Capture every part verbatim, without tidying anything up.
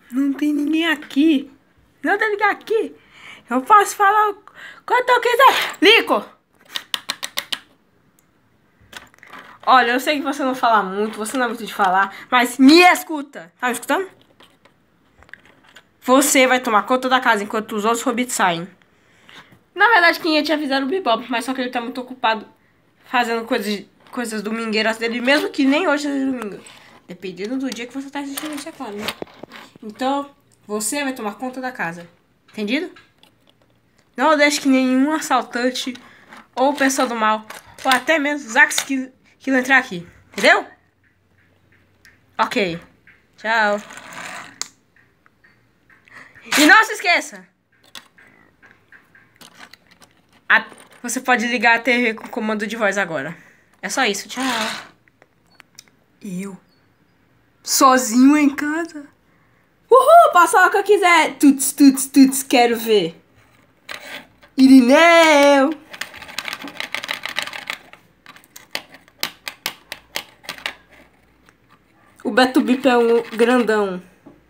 Não tem ninguém aqui. Não tem ninguém aqui. Eu posso falar quanto eu quiser. Lico! Olha, eu sei que você não fala muito, você não é muito de falar, mas me escuta. Tá me escutando? Você vai tomar conta da casa enquanto os outros hobbits saem. Na verdade, quem ia te avisar era o Bebop, mas só que ele tá muito ocupado fazendo coisas, coisas domingueiras dele, mesmo que nem hoje seja domingo. Dependendo do dia que você tá assistindo isso, é claro, né? Então, você vai tomar conta da casa. Entendido? Não deixe que nenhum assaltante, ou pessoa do mal, ou até mesmo Zax que, que vai entrar aqui. Entendeu? Ok. Tchau. E não se esqueça. A, você pode ligar a T V com comando de voz agora. É só isso. Tchau. Eu. Sozinho em casa. Uhul, passa o que eu quiser. Tuts, tuts, tuts, quero ver. Irineu. O Beto Bip é um grandão.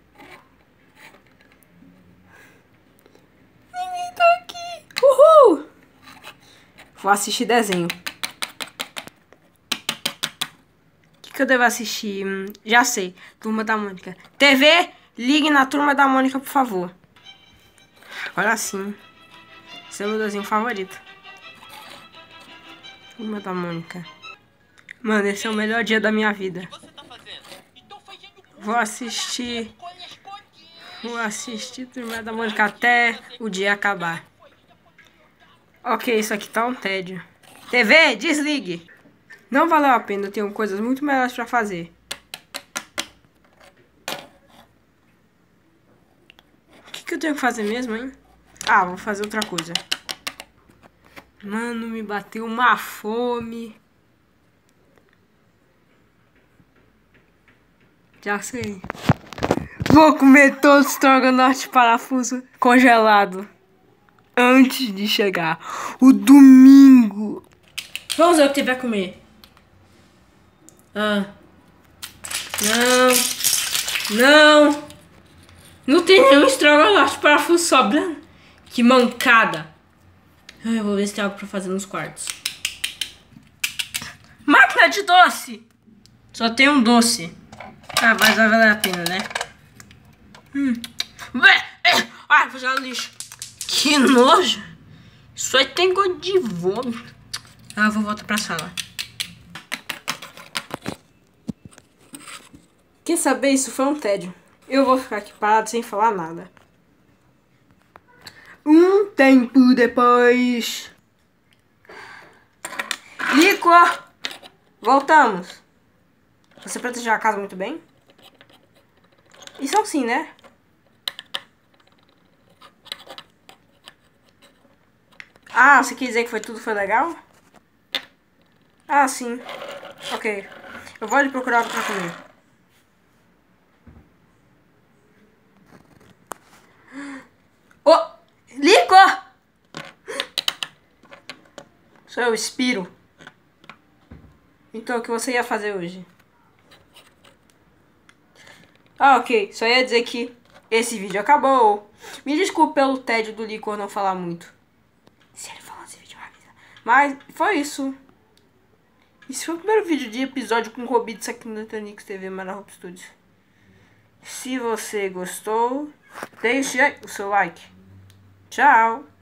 Ninguém tá aqui. Uhul. Vou assistir desenho. O que, que eu devo assistir? Hum, já sei. Turma da Mônica. T V, ligue na Turma da Mônica, por favor. Agora sim. Esse é o meu desenho favorito. Turma da Mônica. Mano, esse é o melhor dia da minha vida. Vou assistir. Vou assistir Turma da Mônica até o dia acabar. Ok, isso aqui tá um tédio. T V, desligue. Não valeu a pena, eu tenho coisas muito melhores pra fazer. O que, que eu tenho que fazer mesmo, hein? Ah, vou fazer outra coisa. Mano, me bateu uma fome. Já sei. Vou comer todo o estrogonofe parafuso congelado. Antes de chegar o domingo. Vamos ver o que tem pra comer. Ah. Não. Não. Não tem nenhum estrogonofe parafuso sobrando. Que mancada. Eu vou ver se tem algo pra fazer nos quartos. Máquina de doce. Só tem um doce. Ah, mas vai valer a pena, né? Hum. Ai, vou jogar no lixo. Que nojo. Isso aí tem gosto de vômito. Ah, eu vou voltar pra sala. Quer saber? Isso foi um tédio. Eu vou ficar aqui parado sem falar nada. Um tempo depois. Lico! Voltamos. Você protegeu a casa muito bem? Isso é sim, né? Ah, você quer dizer que foi tudo foi legal? Ah, sim. Ok. Eu vou lhe procurar algo pra comer. Oh! Lico! Sou eu, Spiro. Então, o que você ia fazer hoje? Ah, ok. Só ia dizer que esse vídeo acabou. Me desculpe pelo tédio do Licor não falar muito. Se ele falou nesse vídeo, avisa. Mas foi isso. Esse foi o primeiro vídeo de episódio com Hobbits aqui no Netanix T V Marahop Studios. Se você gostou, deixe aí o seu like. Tchau!